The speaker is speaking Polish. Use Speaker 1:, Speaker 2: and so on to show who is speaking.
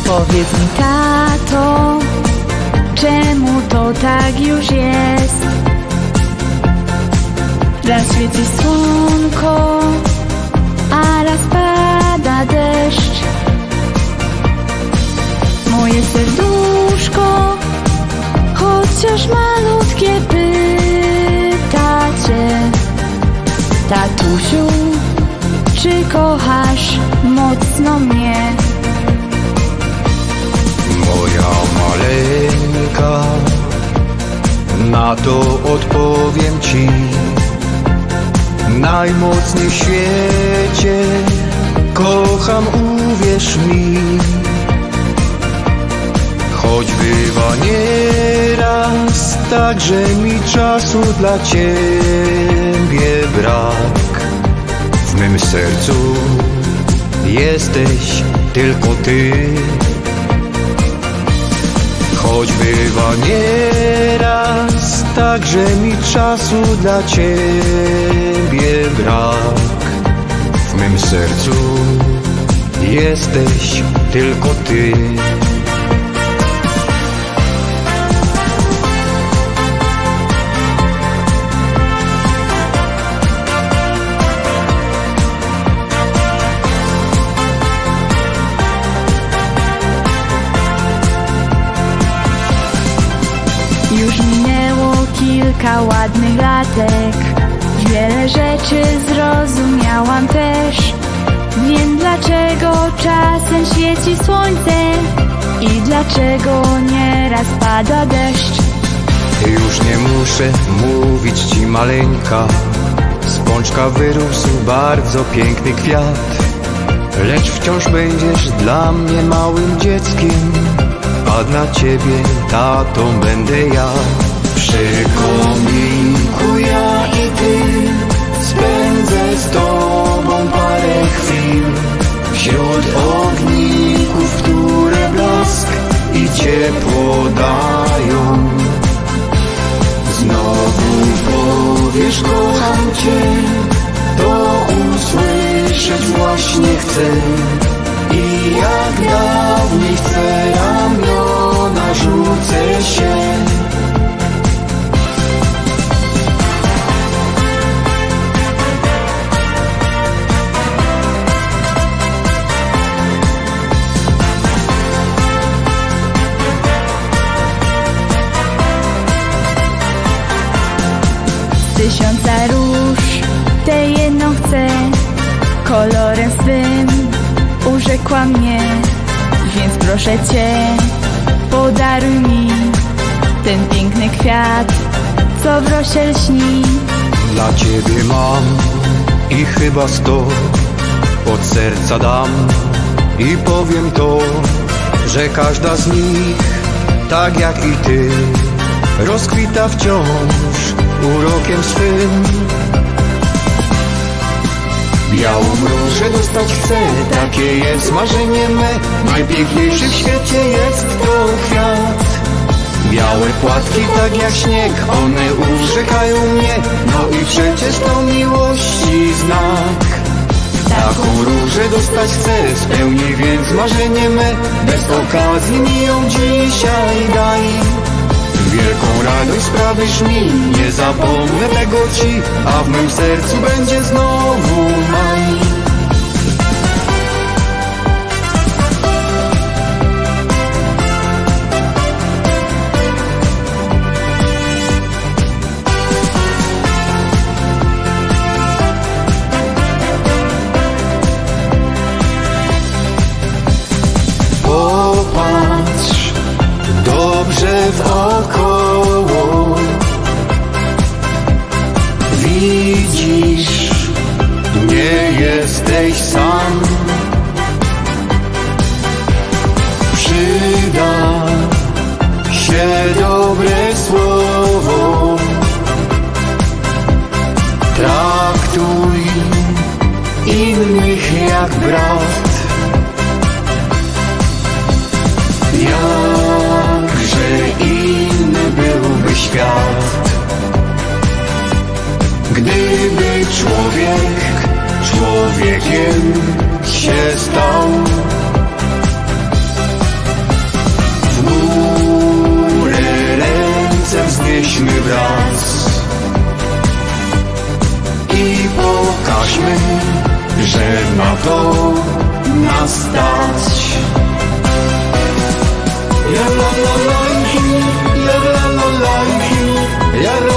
Speaker 1: Powiedz mi, tato, czemu to tak już jest? Raz świeci słonko, a raz pada deszcz. Moje serduszko, chociaż malutkie, pyta cię: tatusiu, czy kochasz mocno mnie?
Speaker 2: Moja maleńka, na to odpowiem ci: najmocniej w świecie kocham, uwierz mi. Choć bywa nieraz tak, że mi czasu dla ciebie brak, w mym sercu jesteś tylko ty. Choć bywa nieraz tak, że mi czasu dla ciebie brak, w mym sercu jesteś tylko ty.
Speaker 1: Już minęło kilka ładnych latek, wiele rzeczy zrozumiałam też. Wiem, dlaczego czasem świeci słońce i dlaczego nieraz pada deszcz.
Speaker 2: Już nie muszę mówić ci, maleńka, z pączka wyrósł bardzo piękny kwiat, lecz wciąż będziesz dla mnie małym dzieckiem, a dla ciebie tatą będę ja. Przy kominku ja i ty spędzę z tobą parę chwil, wśród ogników, które blask i ciepło dają. Znowu powiesz, kocham cię, to usłyszeć właśnie chcę. I jak dawniej w twe ramiona rzucę się.
Speaker 1: Z tysiąca róż tę jedną chcę, kolorem swym urzekła mnie, więc proszę cię, podaruj mi ten piękny kwiat, co w rosie lśni.
Speaker 2: Dla ciebie mam i chyba 100 od serca dam i powiem to, że każda z nich, tak jak i ty, rozkwita wciąż urokiem swym. Białą różę dostać chcę, takie jest marzenie me, najpiękniejszy w świecie jest to kwiat. Białe płatki tak jak śnieg, one urzekają mnie, no i przecież to miłości znak. Taką różę dostać chcę, spełnij więc marzenie me, bez okazji mi ją dzisiaj daj. Wielką radość sprawisz mi, nie zapomnę tego ci, a w mym sercu będzie znowu maj. Popatrz dobrze wokoło, widzisz, nie jesteś sam. Przyda się dobre słowo, traktuj innych jak brat. Jakże inny byłby świat, gdyby człowiek człowiekiem się stał. raz. I pokażmy, że na to nas stać. Ja la la la, ja la la la, ja